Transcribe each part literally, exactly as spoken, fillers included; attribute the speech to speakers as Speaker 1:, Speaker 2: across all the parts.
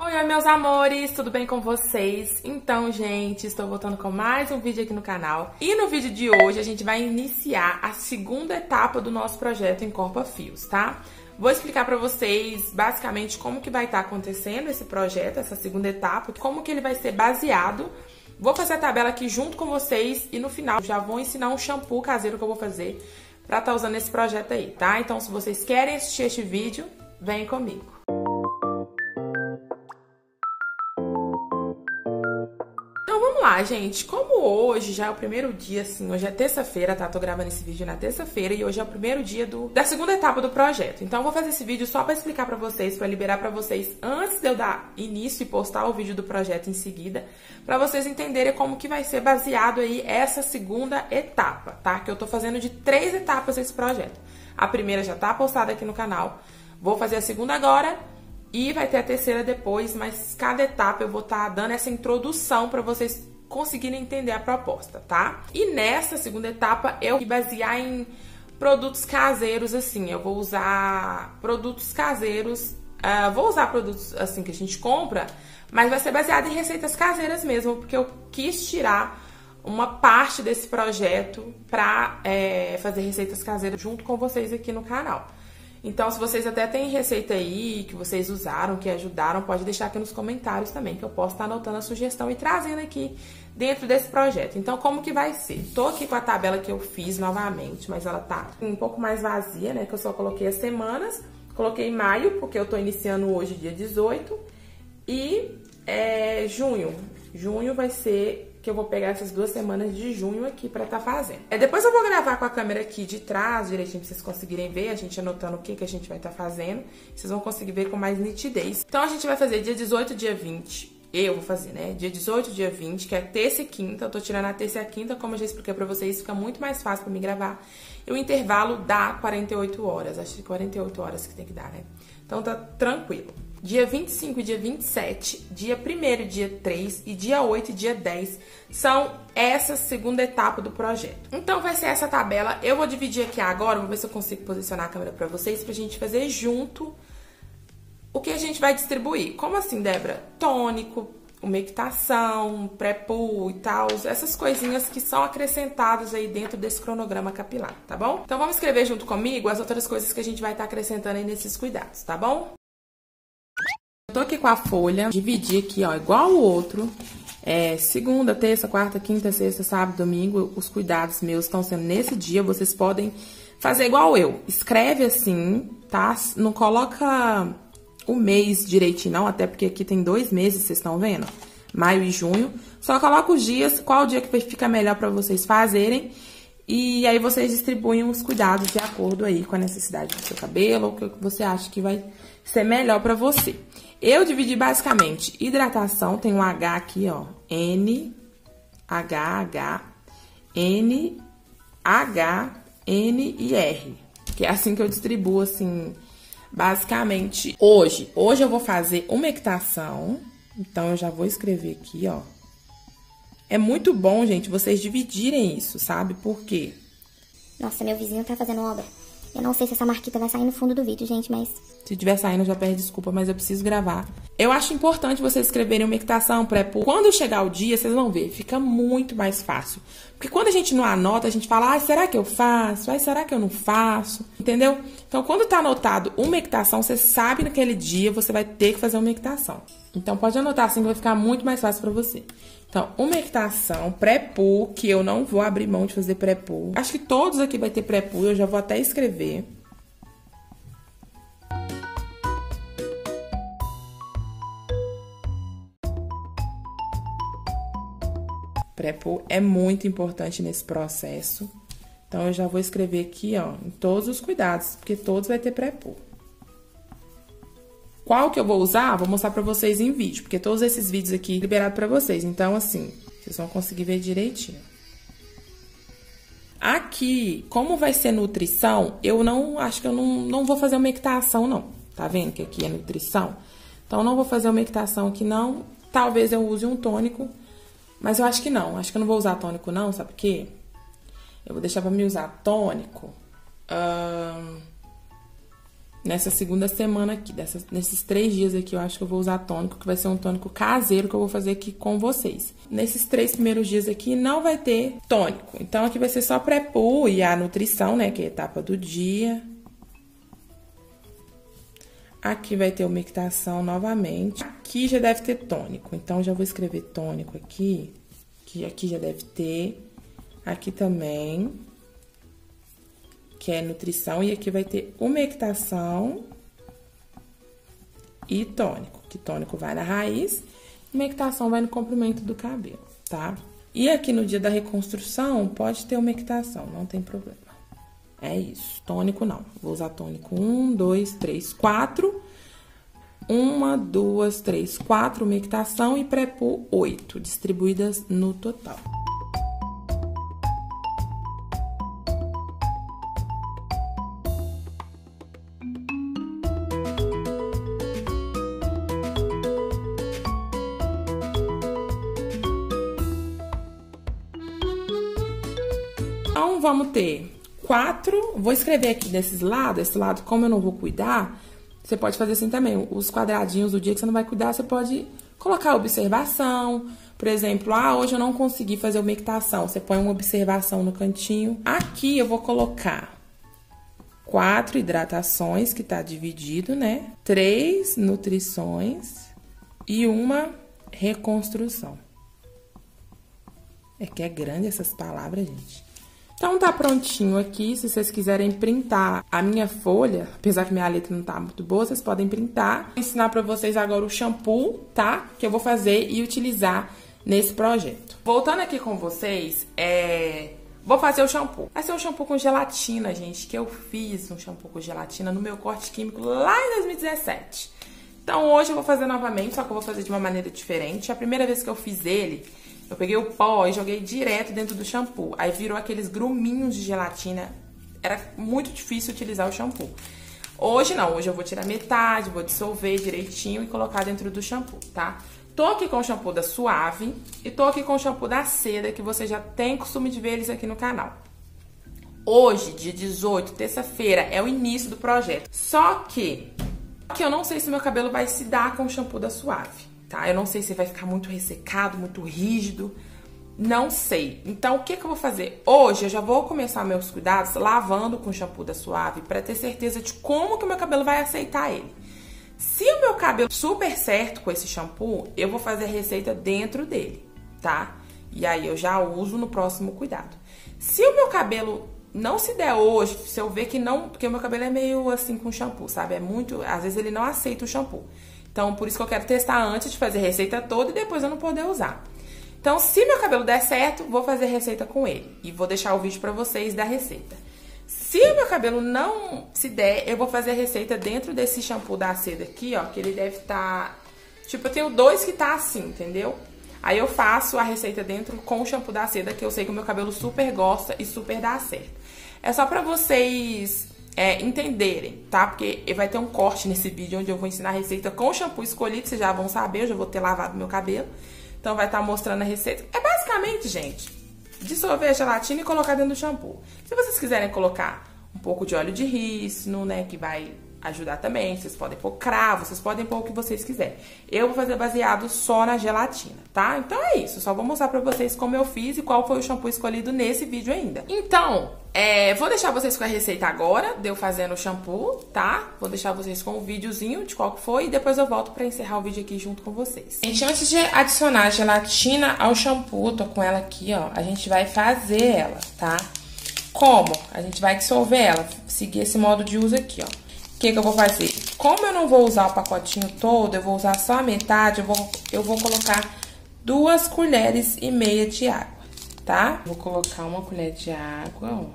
Speaker 1: Oi, oi, meus amores, tudo bem com vocês? Então, gente, estou voltando com mais um vídeo aqui no canal. E no vídeo de hoje a gente vai iniciar a segunda etapa do nosso projeto Encorpa Fios, tá? Vou explicar pra vocês, basicamente, como que vai estar acontecendo esse projeto, essa segunda etapa, como que ele vai ser baseado. Vou fazer a tabela aqui junto com vocês e no final já vou ensinar um shampoo caseiro que eu vou fazer pra estar usando esse projeto aí, tá? Então, se vocês querem assistir este vídeo, vem comigo. Vamos lá, gente, como hoje já é o primeiro dia, assim, hoje é terça-feira, tá? Tô gravando esse vídeo na terça-feira e hoje é o primeiro dia do, da segunda etapa do projeto. Então eu vou fazer esse vídeo só pra explicar pra vocês, pra liberar pra vocês antes de eu dar início e postar o vídeo do projeto em seguida, pra vocês entenderem como que vai ser baseado aí essa segunda etapa, tá? Que eu tô fazendo de três etapas esse projeto. A primeira já tá postada aqui no canal, vou fazer a segunda agora. E vai ter a terceira depois, mas cada etapa eu vou estar dando essa introdução para vocês conseguirem entender a proposta, tá? E nessa segunda etapa eu vou basear em produtos caseiros, assim, eu vou usar produtos caseiros, uh, vou usar produtos assim que a gente compra, mas vai ser baseado em receitas caseiras mesmo, porque eu quis tirar uma parte desse projeto para é, fazer receitas caseiras junto com vocês aqui no canal. Então, se vocês até têm receita aí, que vocês usaram, que ajudaram, pode deixar aqui nos comentários também, que eu posso estar anotando a sugestão e trazendo aqui dentro desse projeto. Então, como que vai ser? Tô aqui com a tabela que eu fiz novamente, mas ela tá um pouco mais vazia, né? Que eu só coloquei as semanas. Coloquei maio, porque eu tô iniciando hoje, dia dezoito. E é, junho. Junho vai ser que eu vou pegar essas duas semanas de junho aqui pra tá fazendo. É, depois eu vou gravar com a câmera aqui de trás, direitinho, pra vocês conseguirem ver, a gente anotando o que que a gente vai estar tá fazendo. Vocês vão conseguir ver com mais nitidez. Então, a gente vai fazer dia dezoito, dia vinte. Eu vou fazer, né? Dia dezoito, dia vinte, que é terça e quinta. Eu tô tirando a terça e a quinta, como eu já expliquei pra vocês, fica muito mais fácil pra me gravar. E o intervalo dá quarenta e oito horas. Acho que quarenta e oito horas que tem que dar, né? Então, tá tranquilo. Dia vinte e cinco e dia vinte e sete, dia primeiro e dia três e dia oito e dia dez são essa segunda etapa do projeto. Então vai ser essa tabela, eu vou dividir aqui agora, vou ver se eu consigo posicionar a câmera pra vocês, pra gente fazer junto o que a gente vai distribuir. Como assim, Débora? Tônico, umectação, pré-poo e tal, essas coisinhas que são acrescentadas aí dentro desse cronograma capilar, tá bom? Então vamos escrever junto comigo as outras coisas que a gente vai estar acrescentando aí nesses cuidados, tá bom? Eu tô aqui com a folha, dividi aqui, ó, igual o outro, é, segunda, terça, quarta, quinta, sexta, sábado, domingo, os cuidados meus estão sendo nesse dia, vocês podem fazer igual eu, escreve assim, tá? Não coloca o mês direitinho não, até porque aqui tem dois meses, vocês estão vendo? Maio e junho, só coloca os dias, qual dia que fica melhor pra vocês fazerem, e aí vocês distribuem os cuidados de acordo aí com a necessidade do seu cabelo, ou o que você acha que vai ser melhor pra você. Eu dividi basicamente hidratação, tem um H aqui, ó, N, H, H, N, H, N e R, que é assim que eu distribuo, assim, basicamente hoje. Hoje eu vou fazer umectação, então eu já vou escrever aqui, ó. É muito bom, gente, vocês dividirem isso, sabe? Por quê?
Speaker 2: Nossa, meu vizinho tá fazendo obra. Eu não sei se essa marquita vai sair no fundo do vídeo, gente, mas...
Speaker 1: Se tiver saindo, já pede desculpa, mas eu preciso gravar. Eu acho importante vocês escreverem umectação, pré-poo. Quando chegar o dia, vocês vão ver, fica muito mais fácil. Porque quando a gente não anota, a gente fala, ah, será que eu faço? Ah, será que eu não faço? Entendeu? Então, quando tá anotado umectação, você sabe naquele dia, você vai ter que fazer umectação. Então, pode anotar assim que vai ficar muito mais fácil pra você. Então, umectação, pré-poo, que eu não vou abrir mão de fazer pré-poo. Acho que todos aqui vai ter pré-poo, eu já vou até escrever. Pré-poo é muito importante nesse processo. Então, eu já vou escrever aqui, ó, em todos os cuidados, porque todos vai ter pré-poo. Qual que eu vou usar? Vou mostrar pra vocês em vídeo, porque todos esses vídeos aqui liberados pra vocês. Então, assim, vocês vão conseguir ver direitinho. Aqui, como vai ser nutrição, eu não, acho que eu não, não vou fazer umectação, não. Tá vendo que aqui é nutrição? Então, eu não vou fazer umectação aqui, não. Talvez eu use um tônico, mas eu acho que não. Acho que eu não vou usar tônico, não, sabe por quê? Eu vou deixar pra me usar tônico... Hum... nessa segunda semana aqui, dessas, nesses três dias aqui, eu acho que eu vou usar tônico, que vai ser um tônico caseiro que eu vou fazer aqui com vocês. Nesses três primeiros dias aqui não vai ter tônico, então aqui vai ser só pré-pu e a nutrição, né, que é a etapa do dia. Aqui vai ter umectação novamente. Aqui já deve ter tônico, então já vou escrever tônico aqui, que aqui já deve ter. Aqui também, que é nutrição, e aqui vai ter umectação e tônico, que tônico vai na raiz, umectação vai no comprimento do cabelo, tá? E aqui no dia da reconstrução, pode ter umectação, não tem problema. É isso, tônico não. Vou usar tônico um, dois, três, quatro. Uma, duas, três, quatro, umectação e pré-pu oito, distribuídas no total. Então, vamos ter quatro, vou escrever aqui desses lados, esse lado, como eu não vou cuidar, você pode fazer assim também, os quadradinhos do dia que você não vai cuidar, você pode colocar observação, por exemplo, ah, hoje eu não consegui fazer umectação, você põe uma observação no cantinho. Aqui eu vou colocar quatro hidratações, que tá dividido, né? Três nutrições e uma reconstrução. É que é grande essas palavras, gente. Então, tá prontinho aqui, se vocês quiserem printar a minha folha, apesar que minha letra não tá muito boa, vocês podem printar. Vou ensinar pra vocês agora o shampoo, tá? Que eu vou fazer e utilizar nesse projeto. Voltando aqui com vocês, é... vou fazer o shampoo. Vai ser um shampoo com gelatina, gente, que eu fiz um shampoo com gelatina no meu corte químico lá em dois mil e dezessete. Então, hoje eu vou fazer novamente, só que eu vou fazer de uma maneira diferente. A primeira vez que eu fiz ele, eu peguei o pó e joguei direto dentro do shampoo. Aí virou aqueles gruminhos de gelatina. Era muito difícil utilizar o shampoo. Hoje não, hoje eu vou tirar metade, vou dissolver direitinho e colocar dentro do shampoo, tá? Tô aqui com o shampoo da Suave e tô aqui com o shampoo da Seda, que você já tem costume de ver eles aqui no canal. Hoje, dia dezoito, terça-feira, é o início do projeto. Só que, que eu não sei se meu cabelo vai se dar com o shampoo da Suave. Tá? Eu não sei se vai ficar muito ressecado, muito rígido, não sei. Então, o que que eu vou fazer? Hoje, eu já vou começar meus cuidados lavando com o shampoo da Suave pra ter certeza de como que o meu cabelo vai aceitar ele. Se o meu cabelo super certo com esse shampoo, eu vou fazer a receita dentro dele, tá? E aí, eu já uso no próximo cuidado. Se o meu cabelo não se der hoje, se eu ver que não... Porque o meu cabelo é meio assim com shampoo, sabe? É muito... Às vezes, ele não aceita o shampoo. Então, por isso que eu quero testar antes de fazer a receita toda e depois eu não poder usar. Então, se meu cabelo der certo, vou fazer a receita com ele. E vou deixar o vídeo pra vocês da receita. Se o meu cabelo não se der, eu vou fazer a receita dentro desse shampoo da Seda aqui, ó. Que ele deve estar... Tá... Tipo, eu tenho dois que tá assim, entendeu? Aí eu faço a receita dentro com o shampoo da Seda, que eu sei que o meu cabelo super gosta e super dá certo. É só pra vocês... É, entenderem, tá? Porque vai ter um corte nesse vídeo onde eu vou ensinar a receita com o shampoo escolhido, vocês já vão saber, eu já vou ter lavado meu cabelo. Então, vai estar mostrando a receita. É basicamente, gente, dissolver a gelatina e colocar dentro do shampoo. Se vocês quiserem colocar um pouco de óleo de rícino, né, que vai ajudar também, vocês podem pôr cravo, vocês podem pôr o que vocês quiserem. Eu vou fazer baseado só na gelatina, tá? Então, é isso. Só vou mostrar pra vocês como eu fiz e qual foi o shampoo escolhido nesse vídeo ainda. Então... É, vou deixar vocês com a receita agora, de eu fazendo o shampoo, tá? Vou deixar vocês com o videozinho de qual que foi e depois eu volto pra encerrar o vídeo aqui junto com vocês. Gente, antes de adicionar a gelatina ao shampoo, tô com ela aqui, ó, a gente vai fazer ela, tá? Como? A gente vai dissolver ela, seguir esse modo de uso aqui, ó. O que que eu vou fazer? Como eu não vou usar o pacotinho todo, eu vou usar só a metade, eu vou, eu vou colocar duas colheres e meia de água. Tá? Vou colocar uma colher de água, ó.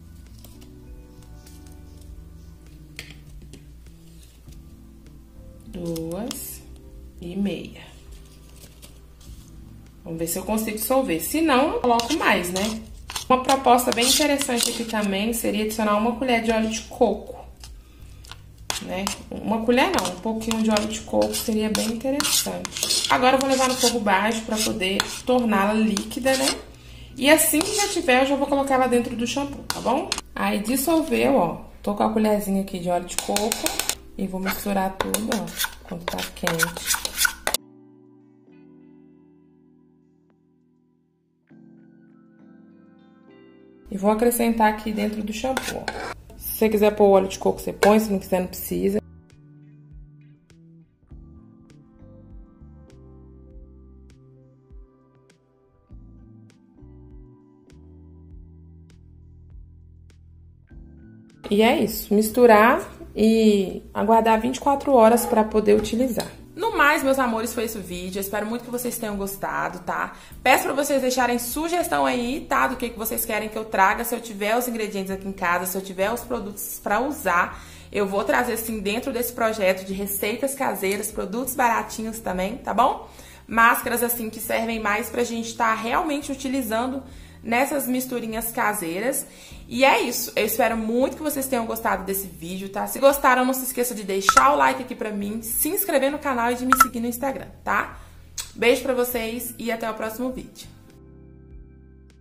Speaker 1: Duas e meia. Vamos ver se eu consigo dissolver. Se não, eu coloco mais, né? Uma proposta bem interessante aqui também seria adicionar uma colher de óleo de coco, né? Uma colher não, um pouquinho de óleo de coco seria bem interessante. Agora eu vou levar no fogo baixo pra poder torná-la líquida, né? E assim que já tiver, eu já vou colocar ela dentro do shampoo, tá bom? Aí dissolveu, ó. Tô com a colherzinha aqui de óleo de coco e vou misturar tudo, ó, quando tá quente. E vou acrescentar aqui dentro do shampoo. Se você quiser pôr o óleo de coco, você põe, se não quiser, não precisa. E é isso, misturar e aguardar vinte e quatro horas para poder utilizar. No mais, meus amores, foi esse o vídeo. Eu espero muito que vocês tenham gostado, tá? Peço pra vocês deixarem sugestão aí, tá? Do que, que vocês querem que eu traga. Se eu tiver os ingredientes aqui em casa, se eu tiver os produtos pra usar, eu vou trazer, sim, dentro desse projeto de receitas caseiras, produtos baratinhos também, tá bom? Máscaras, assim, que servem mais pra gente estar realmente utilizando nessas misturinhas caseiras. E é isso, eu espero muito que vocês tenham gostado desse vídeo, tá? Se gostaram, não se esqueça de deixar o like aqui pra mim, se inscrever no canal e de me seguir no Instagram, tá? Beijo pra vocês e até o próximo vídeo.